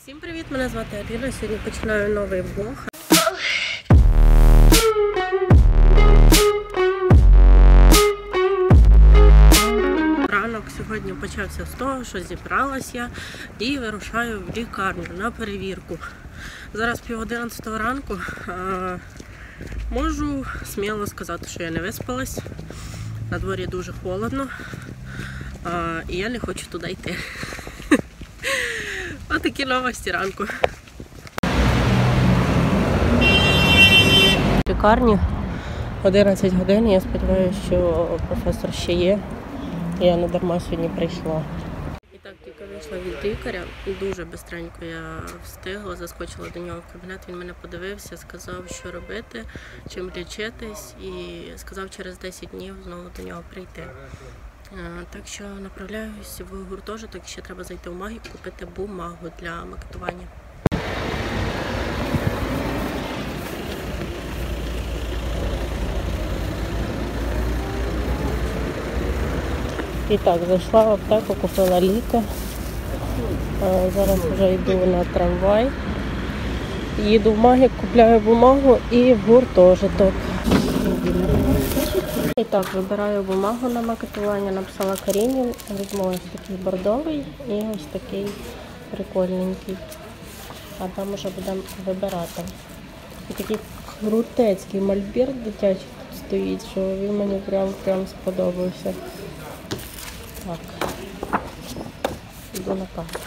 Всім привіт! Мене звати Аліна. Сьогодні починаю новий влог. Ранок сьогодні почався з того, що зібралась я і вирушаю в лікарню на перевірку. Зараз 10:30 ранку. Можу сміло сказати, що я не виспалась. На дворі дуже холодно. І я не хочу туди йти. Отакі новості ранку. В лікарні 11 годин. Я сподіваюся, що професор ще є. Я не дарма сьогодні прийшла. І так, тільки вийшла від лікаря. Дуже швидко я встигла, заскочила до нього в кабінет. Він мене подивився, сказав, що робити, чим лічитись. І сказав, через 10 днів знову до нього прийти. Так що направляюсь в гуртожиток, ще треба зайти в Магік, купити бумагу для макетування. І так, зайшла в аптеку, купила ліки. Зараз вже йду на трамвай. Їду в Магік, купляю бумагу і в гуртожиток. І так, вибираю бумагу на макетування, написала Каріні, візьму ось такий бордовий і ось такий прикольненький. А там вже будемо вибирати. І такий крутецький мольберт дитячий тут стоїть, що він мені прям сподобався. Так, йду на касу.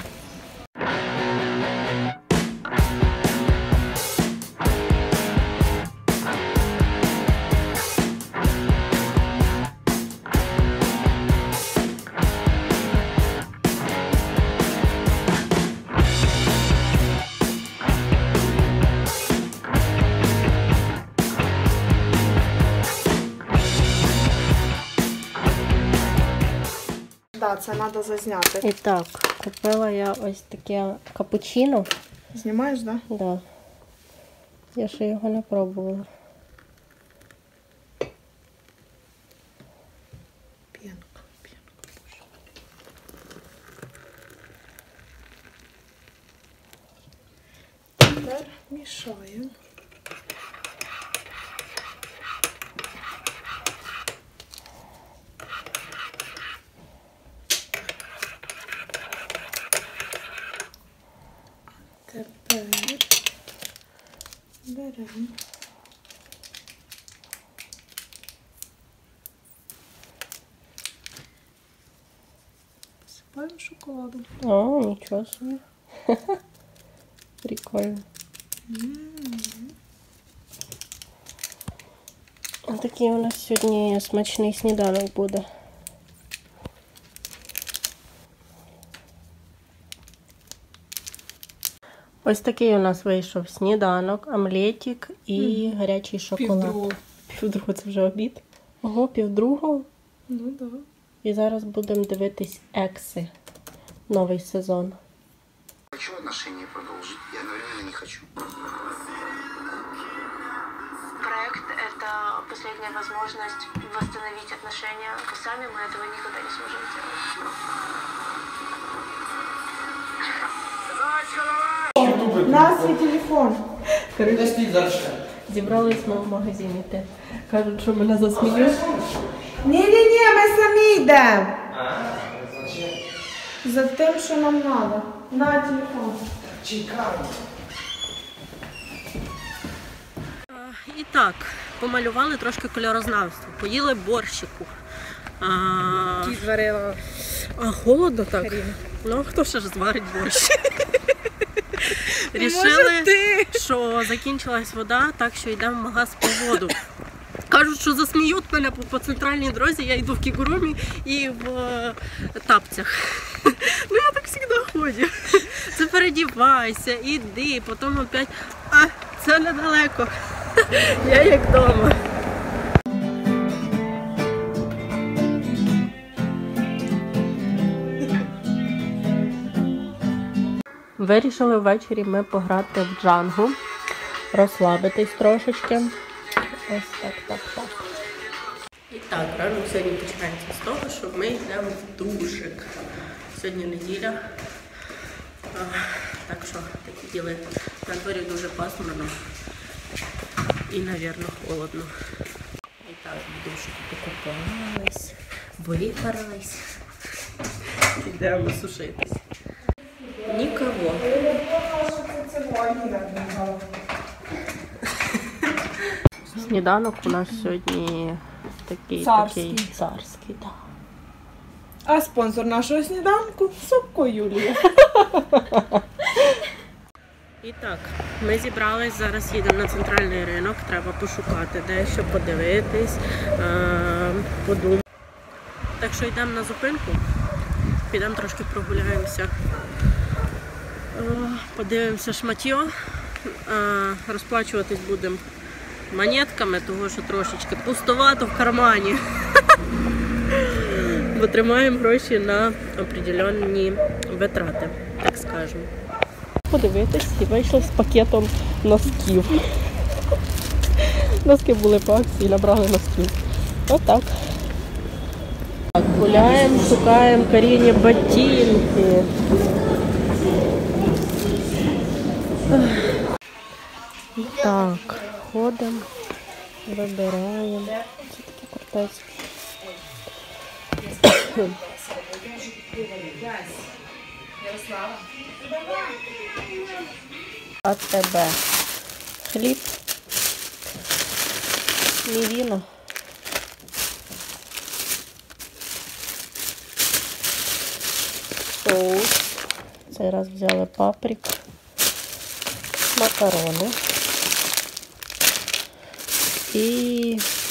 Так, це треба зазняти. І так, купила я ось таке капучино. Знімаєш, так? Так. Да. Я ще його не пробувала. П'янка, боже. Тепер мішаємо. Тепер беремо. Посипаємо шоколадом. О, нічого собі. Прикольно. Ось такий у нас сьогодні смачний сніданок буде. Ось такий у нас вийшов сніданок, омлетик і гарячий шоколад. Півдругого це вже обід. Ого, півдругого. Ну так. Да. І зараз будемо дивитись «Екси». Новий сезон. Хочу отношения продолжить. Я реально не хочу. Проект – это последняя возможность восстановить отношения. Сами мы этого никогда не сможем сделать. На свій телефон. Зібрались ми в магазин іти. Кажуть, що мене засміють. Ні, ми самі йдемо. За тим, що нам треба. На телефон. І так, помалювали трошки кольорознавство. Поїли борщику. Ті зварила. А холодно так? Каріна. Ну, хто ще ж зварить борщ? Рішили, що закінчилась вода, так що йдемо в магаз по воду. Кажуть, що засміють мене по центральній дорозі, я йду в кігурумі і в тапцях. Ну я так завжди ходжу. Це передівайся, іди, потім опять, це недалеко. Я як вдома. Вирішили ввечері ми пограти в джангу, розслабитись трошечки. Ось так. І так, ранок сьогодні починається з того, що ми йдемо в душик. Сьогодні неділя, так що сиділи. На дворі дуже пасмурно і, мабуть, холодно. І так, в душі покупались, випарились. Йдемо сушитись. Нікого. Сніданок у нас сьогодні такий царський, так. А спонсор нашого сніданку – Собко Юлія. І так, ми зібрались, зараз їдемо на центральний ринок, треба пошукати дещо, подивитись, подумати. Так що йдемо на зупинку, підемо трошки прогуляємося, подивимося шматьо, розплачуватись будемо монетками, тому що трошечки пустовато в кармані. Бо тримаємо гроші на определенні витрати, так скажемо. Подивитись і вийшли з пакетом носків. Носки були по акції, набрали носків. Отак. Так, гуляємо, шукаємо Каріні ботинки. Так, ходимо, вибираємо. Це такі куртець. А тебе хліб, мівіна, соус, цей раз взяли паприк, макарони і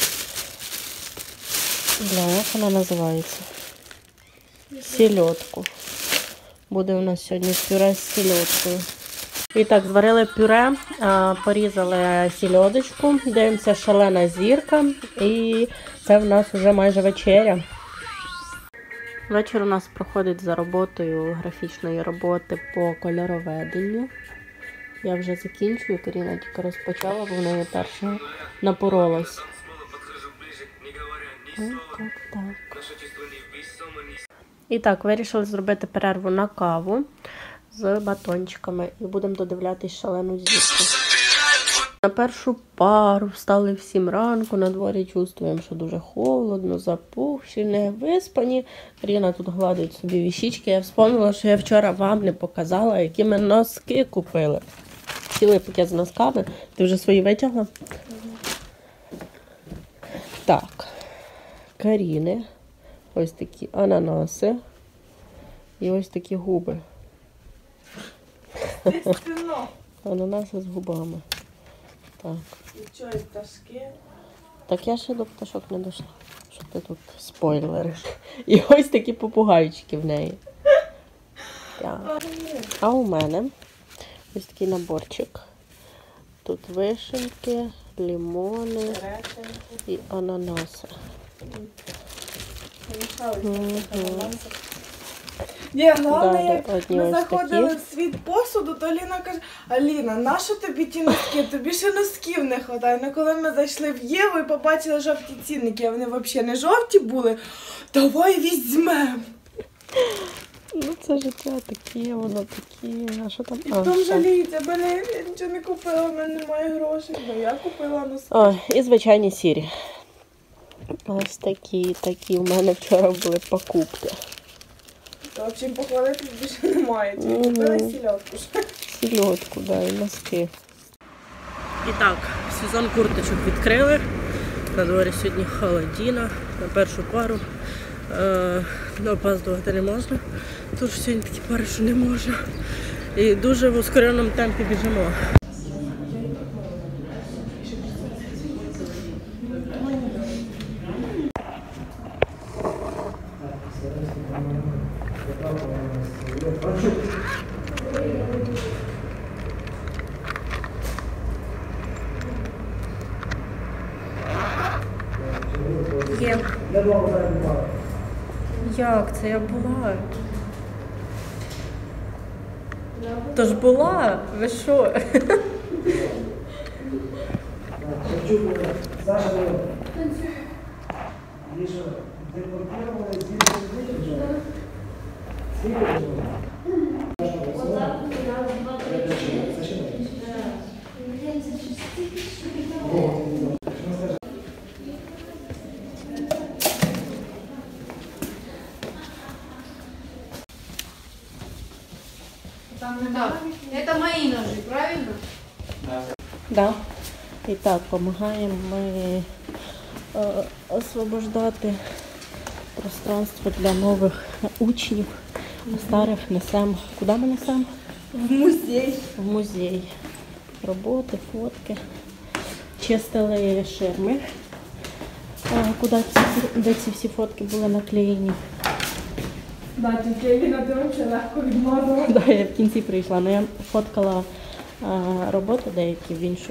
як вона називається? Сельодку. Буде у нас сьогодні пюре з сельодкою. І так, зварили пюре, порізали сельодочку, дивимося шалена зірка і це в нас вже майже вечеря. Вечір у нас проходить за роботою графічної роботи по кольороведенню. Я вже закінчую, Каріна тільки розпочала, бо в неї перша напоролась. Так. І так, вирішили зробити перерву на каву з батончиками і будемо додивлятись шалену зірку. На першу пару встали в 7 ранку, на дворі чувствуємо, що дуже холодно, запухші, не виспані. Ріна тут гладить собі віщички. Я вспомнила, що я вчора вам не показала, які ми носки купили. Цілий пакет з носками. Ти вже свої витягла? Так, Каріни. Ось такі ананаси і ось такі губи. Ананаси з губами. Так. І чого, і пташки? Так я ще до пташок не дійшла. Що ти тут спойлериш? І ось такі попугайчики в неї. Так. А у мене ось такий наборчик. Тут вишеньки, лимони і ананаси. Ні, головне, Да, як ми заходили в світ посуду, то Ліна каже: Аліна, нащо тобі ті носки? Тобі ще носків не вистачає. Ну, коли ми зайшли в Єву і побачили жовті цінники, а вони взагалі не жовті були, давай візьмемо. Ну це життя таке, воно таке, а що там? Потім жаліється, мене я нічого не купила, в мене немає грошей, бо я купила носки. О, і звичайні сірі. Ось такі в мене вчора були покупки. То взагалі похвалитись більше немає, тільки купила сільотку. Сільотку, да, і носки. І так, сезон курточок відкрили. На дворі сьогодні холодіна, на першу пару. Опаздувати не можна, тому що сьогодні такі пари, що не можна. І дуже в ускореному темпі біжимо. Є. Як це я була? Тож була? Ви що? Так, это мои ножи, правильно? Да. І так, допомагаємо ми освобождати пространство для нових учнів. Старих несемо. Куди ми несемо? В музей. В музей. Роботи, фотки. Чистили ширми, де ці всі фотки були наклеєні. Да, тільки Аліна, ти взагалі легко відмазала. Да, я в кінці прийшла, але я фоткала роботи деякі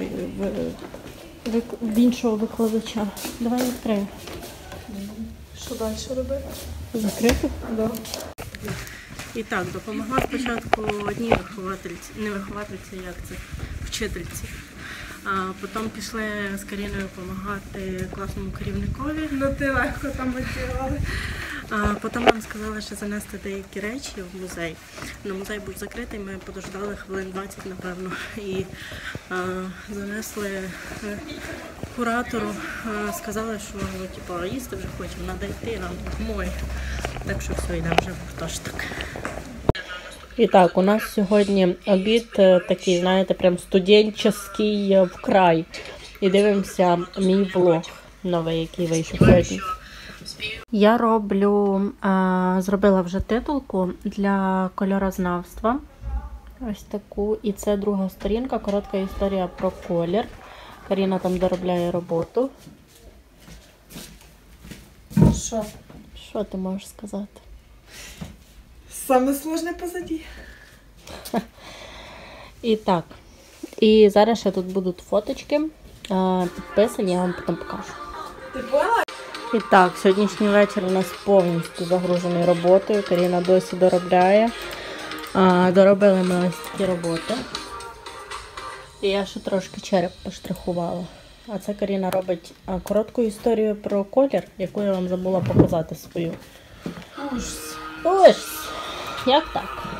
в іншого викладача. Давай відкрию. Що далі робити? Закрити? Да. І так, допомогла спочатку одній виховательці, не виховательці, як це, вчительці. А потім пішли з Каріною допомагати класному керівникові. Ну ти легко там мотивувала. А потім нам сказали, що занести деякі речі в музей. Но музей був закритий, ми подождали хвилин 20, напевно, і занесли куратору. Сказали, що типу, їсти вже хочемо, треба йти, нам домой. Так що все, йдемо вже в гуртожиток. І так, у нас сьогодні обід такий, знаєте, прям студентський вкрай. І дивимося мій влог новий, який вийшов сьогодні. Я зробила вже титулку для кольорознавства. Ось таку. І це друга сторінка, коротка історія про колір. Каріна там доробляє роботу. Що? Що ти можеш сказати? Саме сложне позаді. І так. І зараз ще тут будуть фоточки підписані, я вам потім покажу. Ти поняла? І так, сьогоднішній вечір у нас повністю загружений роботою. Каріна досі доробляє. Доробили ми ось такі роботи. І я ще трошки череп поштрихувала. А це Каріна робить коротку історію про колір, яку я вам забула показати свою. Ужас. Як так?